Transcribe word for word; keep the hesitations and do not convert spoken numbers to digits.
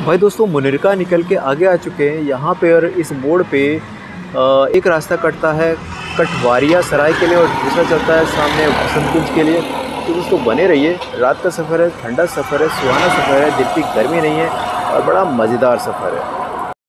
भाई दोस्तों मुनिरका निकल के आगे आ चुके हैं। यहाँ पे और इस मोड़ पे एक रास्ता कटता है कटवारिया सराय के लिए और दूसरा चलता है सामने वसंतकुंज के लिए। तो दोस्तों बने रहिए, रात का सफ़र है, ठंडा सफ़र है, सुहाना सफ़र है, जितनी गर्मी नहीं है और बड़ा मज़ेदार सफ़र है।